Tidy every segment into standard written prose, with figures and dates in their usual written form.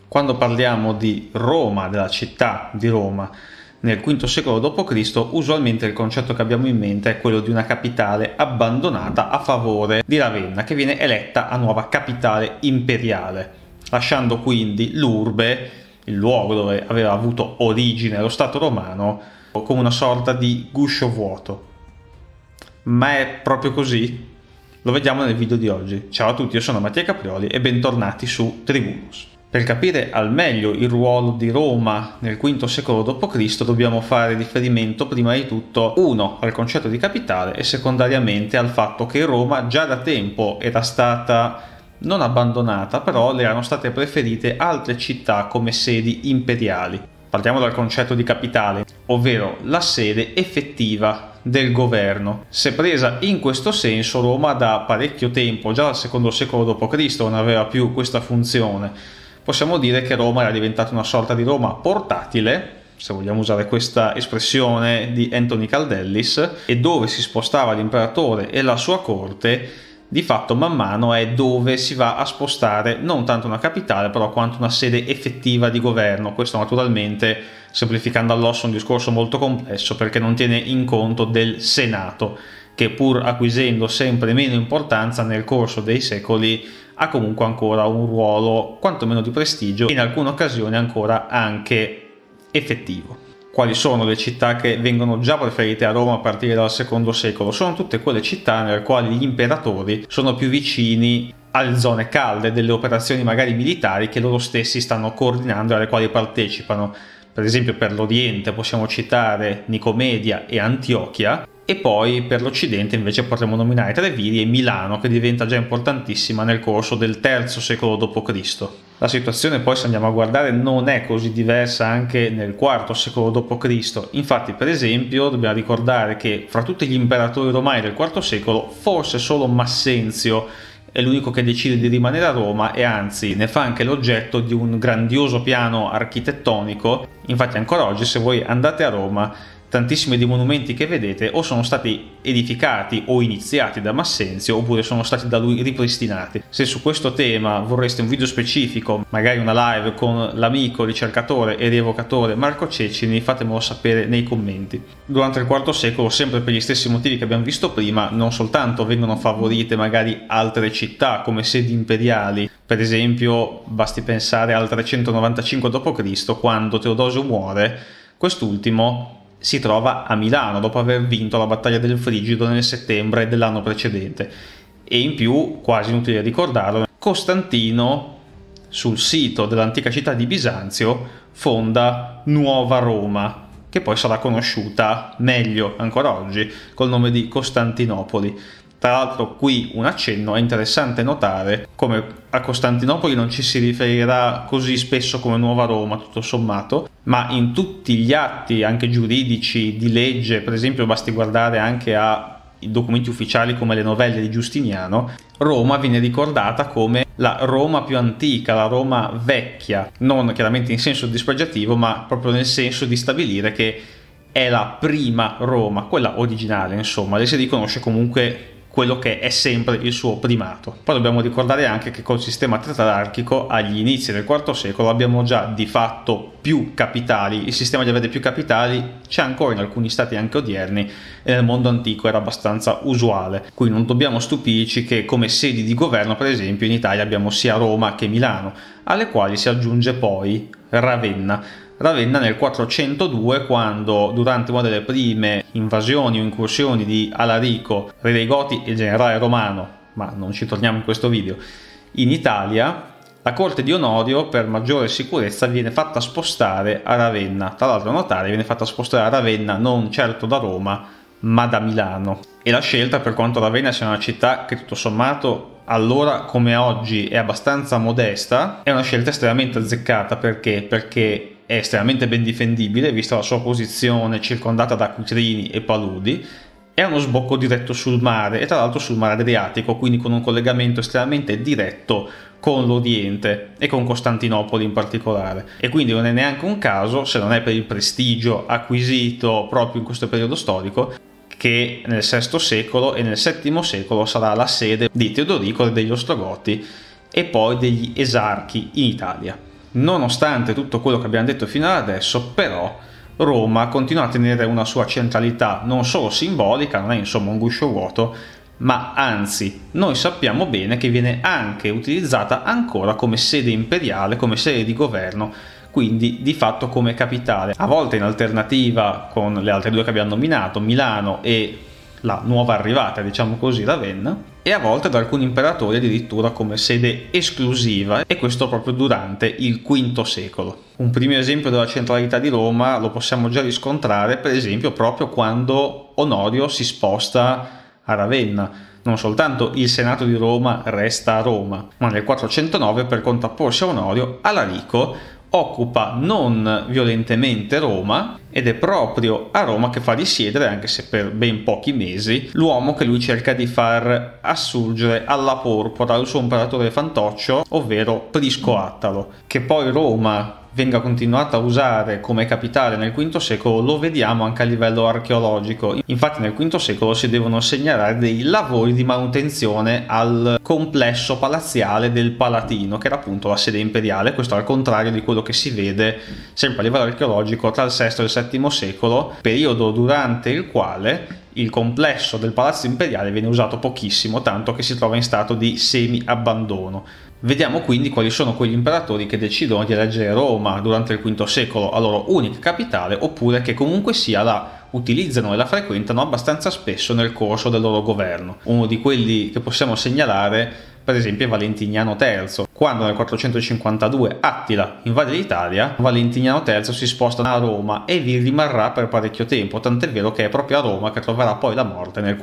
Quando parliamo di Roma, della città di Roma, nel V secolo d.C., usualmente il concetto che abbiamo in mente è quello di una capitale abbandonata a favore di Ravenna, che viene eletta a nuova capitale imperiale, lasciando quindi l'urbe, il luogo dove aveva avuto origine lo Stato romano, come una sorta di guscio vuoto. Ma è proprio così? Lo vediamo nel video di oggi. Ciao a tutti, io sono Mattia Caprioli e bentornati su Tribunus. Per capire al meglio il ruolo di Roma nel V secolo d.C. dobbiamo fare riferimento prima di tutto, uno, al concetto di capitale e secondariamente al fatto che Roma già da tempo era stata non abbandonata, però le erano state preferite altre città come sedi imperiali. Partiamo dal concetto di capitale, ovvero la sede effettiva del governo. Se presa in questo senso, Roma da parecchio tempo, già dal II secolo d.C., non aveva più questa funzione. Possiamo dire che Roma era diventata una sorta di Roma portatile, se vogliamo usare questa espressione di Anthony Caldellis, e dove si spostava l'imperatore e la sua corte, di fatto man mano è dove si va a spostare non tanto una capitale, però quanto una sede effettiva di governo. Questo naturalmente, semplificando all'osso, è un discorso molto complesso perché non tiene in conto del Senato, che pur acquisendo sempre meno importanza nel corso dei secoli ha comunque ancora un ruolo quantomeno di prestigio e in alcune occasioni ancora anche effettivo. Quali sono le città che vengono già preferite a Roma a partire dal II secolo? Sono tutte quelle città nelle quali gli imperatori sono più vicini alle zone calde, delle operazioni magari militari che loro stessi stanno coordinando e alle quali partecipano. Per esempio per l'Oriente possiamo citare Nicomedia e Antiochia, e poi per l'Occidente invece potremmo nominare Treviri e Milano, che diventa già importantissima nel corso del III secolo d.C. La situazione poi, se andiamo a guardare, non è così diversa anche nel IV secolo d.C. Infatti, per esempio, dobbiamo ricordare che fra tutti gli imperatori romani del IV secolo forse solo Massenzio è l'unico che decide di rimanere a Roma e anzi ne fa anche l'oggetto di un grandioso piano architettonico. Infatti ancora oggi, se voi andate a Roma, tantissimi dei monumenti che vedete o sono stati edificati o iniziati da Massenzio oppure sono stati da lui ripristinati. Se su questo tema vorreste un video specifico, magari una live con l'amico ricercatore e rievocatore Marco Cecini, fatemelo sapere nei commenti. Durante il IV secolo, sempre per gli stessi motivi che abbiamo visto prima, non soltanto vengono favorite magari altre città come sedi imperiali, per esempio basti pensare al 395 d.C. quando Teodosio muore, quest'ultimo si trova a Milano dopo aver vinto la battaglia del Frigido nel settembre dell'anno precedente. E in più, quasi inutile ricordarlo, Costantino, sul sito dell'antica città di Bisanzio, fonda Nuova Roma, che poi sarà conosciuta meglio ancora oggi col nome di Costantinopoli. Tra l'altro qui un accenno: è interessante notare come a Costantinopoli non ci si riferirà così spesso come Nuova Roma, tutto sommato, ma in tutti gli atti anche giuridici di legge, per esempio basti guardare anche ai documenti ufficiali come le novelle di Giustiniano, Roma viene ricordata come la Roma più antica, la Roma vecchia, non chiaramente in senso dispregiativo, ma proprio nel senso di stabilire che è la prima Roma, quella originale, insomma, le si riconosce comunque quello che è sempre il suo primato. Poi dobbiamo ricordare anche che col sistema tetrarchico agli inizi del IV secolo abbiamo già di fatto più capitali. Il sistema di avere più capitali c'è ancora in alcuni stati anche odierni e nel mondo antico era abbastanza usuale. Quindi non dobbiamo stupirci che come sedi di governo, per esempio, in Italia abbiamo sia Roma che Milano, alle quali si aggiunge poi Ravenna. Ravenna nel 402, quando durante una delle prime invasioni o incursioni di Alarico, re dei Goti e generale romano, ma non ci torniamo in questo video, in Italia, la corte di Onorio per maggiore sicurezza viene fatta spostare a Ravenna. Tra l'altro notare, viene fatta spostare a Ravenna non certo da Roma, ma da Milano. E la scelta, per quanto Ravenna sia una città che tutto sommato allora come oggi è abbastanza modesta, è una scelta estremamente azzeccata. Perché è estremamente ben difendibile, vista la sua posizione circondata da acquitrini e paludi, è uno sbocco diretto sul mare e tra l'altro sul mare Adriatico, quindi con un collegamento estremamente diretto con l'Oriente e con Costantinopoli in particolare. E quindi non è neanche un caso, se non è per il prestigio acquisito proprio in questo periodo storico, che nel VI secolo e nel VII secolo sarà la sede di Teodorico e degli Ostrogoti e poi degli esarchi in Italia. Nonostante tutto quello che abbiamo detto fino ad adesso, però, Roma continua a tenere una sua centralità non solo simbolica, non è insomma un guscio vuoto, ma anzi noi sappiamo bene che viene anche utilizzata ancora come sede imperiale, come sede di governo, quindi di fatto come capitale, a volte in alternativa con le altre due che abbiamo nominato, Milano e la nuova arrivata, diciamo così, Ravenna, e a volte da alcuni imperatori addirittura come sede esclusiva, e questo proprio durante il V secolo. Un primo esempio della centralità di Roma lo possiamo già riscontrare per esempio proprio quando Onorio si sposta a Ravenna. Non soltanto il Senato di Roma resta a Roma, ma nel 409, per contrapporsi a Onorio, Alarico occupa non violentemente Roma, ed è proprio a Roma che fa risiedere, anche se per ben pochi mesi, l'uomo che lui cerca di far assurgere alla porpora, il suo imperatore fantoccio, ovvero Prisco Attalo. Che poi Roma venga continuata a usare come capitale nel V secolo lo vediamo anche a livello archeologico. Infatti nel V secolo si devono segnalare dei lavori di manutenzione al complesso palaziale del Palatino, che era appunto la sede imperiale. Questo al contrario di quello che si vede sempre a livello archeologico tra il VI e il VII secolo, periodo durante il quale il complesso del palazzo imperiale viene usato pochissimo, tanto che si trova in stato di semi-abbandono. Vediamo quindi quali sono quegli imperatori che decidono di eleggere Roma durante il V secolo a loro unica capitale, oppure che comunque sia la utilizzano e la frequentano abbastanza spesso nel corso del loro governo. Uno di quelli che possiamo segnalare per esempio è Valentiniano III. Quando nel 452 Attila invade l'Italia, Valentiniano III si sposta a Roma e vi rimarrà per parecchio tempo, tant'è vero che è proprio a Roma che troverà poi la morte nel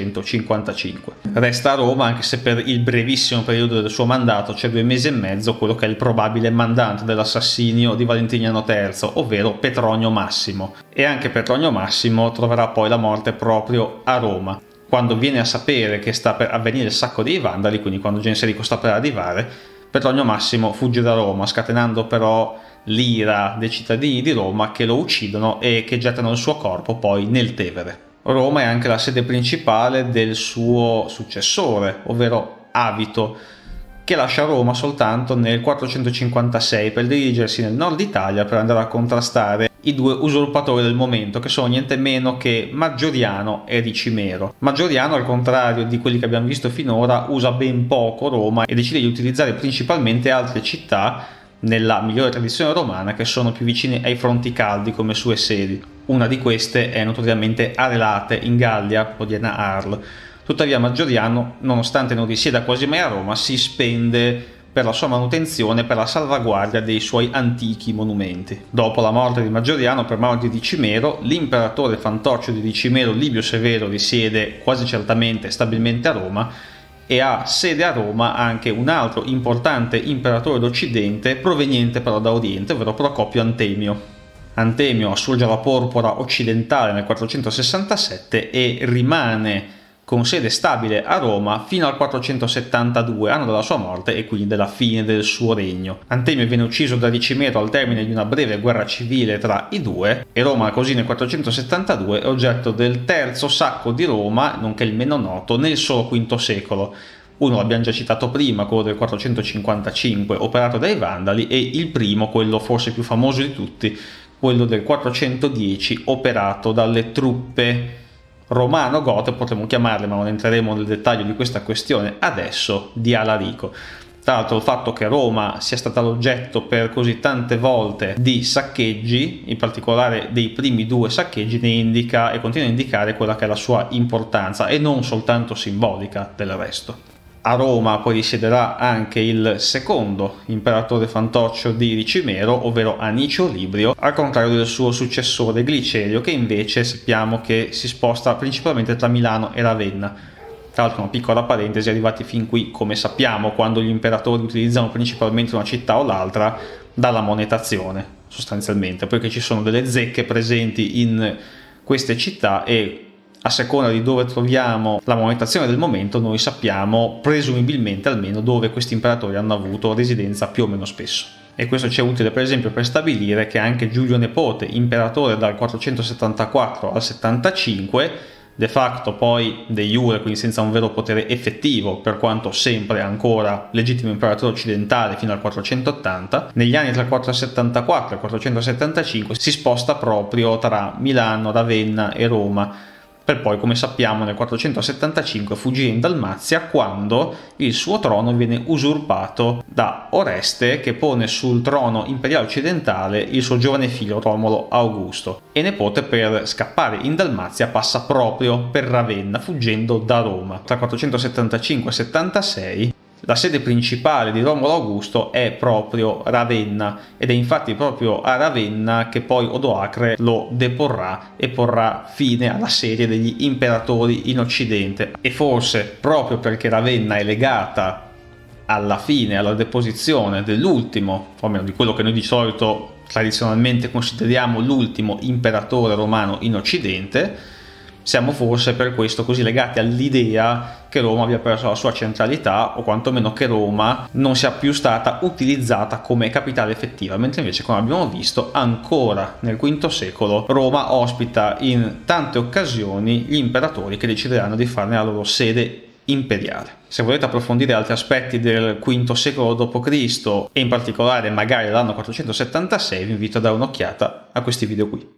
455. Resta a Roma anche se per il brevissimo periodo del suo mandato, cioè 2 mesi e mezzo, quello che è il probabile mandante dell'assassinio di Valentiniano III, ovvero Petronio Massimo. E anche Petronio Massimo troverà poi la morte proprio a Roma. Quando viene a sapere che sta per avvenire il sacco dei Vandali, quindi quando Genserico sta per arrivare, Petronio Massimo fugge da Roma, scatenando però l'ira dei cittadini di Roma che lo uccidono e che gettano il suo corpo poi nel Tevere. Roma è anche la sede principale del suo successore, ovvero Avito, che lascia Roma soltanto nel 456 per dirigersi nel nord Italia per andare a contrastare i 2 usurpatori del momento, che sono niente meno che Maggioriano e Ricimero. Maggioriano, al contrario di quelli che abbiamo visto finora, usa ben poco Roma e decide di utilizzare principalmente altre città nella migliore tradizione romana che sono più vicine ai fronti caldi come sue sedi. Una di queste è notoriamente Arelate in Gallia, odierna Arles. Tuttavia Maggioriano, nonostante non risieda quasi mai a Roma, si spende per la sua manutenzione e per la salvaguardia dei suoi antichi monumenti. Dopo la morte di Maggioriano per mano di Ricimero, l'imperatore fantoccio di Ricimero, Livio Severo, risiede quasi certamente stabilmente a Roma, e ha sede a Roma anche un altro importante imperatore d'Occidente proveniente però da Oriente, ovvero Procopio Antemio. Antemio assurge alla porpora occidentale nel 467 e rimane con sede stabile a Roma fino al 472, anno della sua morte e quindi della fine del suo regno. Antemio viene ucciso da Ricimero al termine di una breve guerra civile tra i due, e Roma così nel 472 è oggetto del terzo sacco di Roma, nonché il meno noto, nel solo V secolo. Uno l'abbiamo già citato prima, quello del 455 operato dai Vandali, e il primo, quello forse più famoso di tutti, quello del 410 operato dalle truppe romano-gote, potremmo chiamarle, ma non entreremo nel dettaglio di questa questione adesso, di Alarico. Tra l'altro il fatto che Roma sia stata l'oggetto per così tante volte di saccheggi, in particolare dei primi 2 saccheggi, ne indica e continua a indicare quella che è la sua importanza, e non soltanto simbolica del resto. A Roma poi risiederà anche il secondo imperatore fantoccio di Ricimero, ovvero Anicio Librio, al contrario del suo successore Glicelio, che invece sappiamo che si sposta principalmente tra Milano e Ravenna. Tra l'altro, una piccola parentesi, arrivati fin qui, come sappiamo, quando gli imperatori utilizzano principalmente una città o l'altra, dalla monetazione sostanzialmente, perché ci sono delle zecche presenti in queste città e a seconda di dove troviamo la monetazione del momento noi sappiamo presumibilmente almeno dove questi imperatori hanno avuto residenza più o meno spesso. E questo ci è utile per esempio per stabilire che anche Giulio Nepote, imperatore dal 474 al 75, de facto poi de iure, quindi senza un vero potere effettivo, per quanto sempre ancora legittimo imperatore occidentale fino al 480. Negli anni tra il 474 e il 475 si sposta proprio tra Milano, Ravenna e Roma, per poi, come sappiamo, nel 475 fuggire in Dalmazia, quando il suo trono viene usurpato da Oreste, che pone sul trono imperiale occidentale il suo giovane figlio Romolo Augusto, e Nepote, per scappare in Dalmazia, passa proprio per Ravenna, fuggendo da Roma. Tra 475 e 76 la sede principale di Romolo Augusto è proprio Ravenna, ed è infatti proprio a Ravenna che poi Odoacre lo deporrà e porrà fine alla serie degli imperatori in Occidente. E forse proprio perché Ravenna è legata alla fine, alla deposizione dell'ultimo, o almeno di quello che noi di solito tradizionalmente consideriamo l'ultimo imperatore romano in Occidente, siamo forse per questo così legati all'idea che Roma abbia perso la sua centralità, o quantomeno che Roma non sia più stata utilizzata come capitale effettiva, mentre invece, come abbiamo visto, ancora nel V secolo Roma ospita in tante occasioni gli imperatori che decideranno di farne la loro sede imperiale. Se volete approfondire altri aspetti del V secolo d.C. e in particolare magari l'anno 476, vi invito a dare un'occhiata a questi video qui.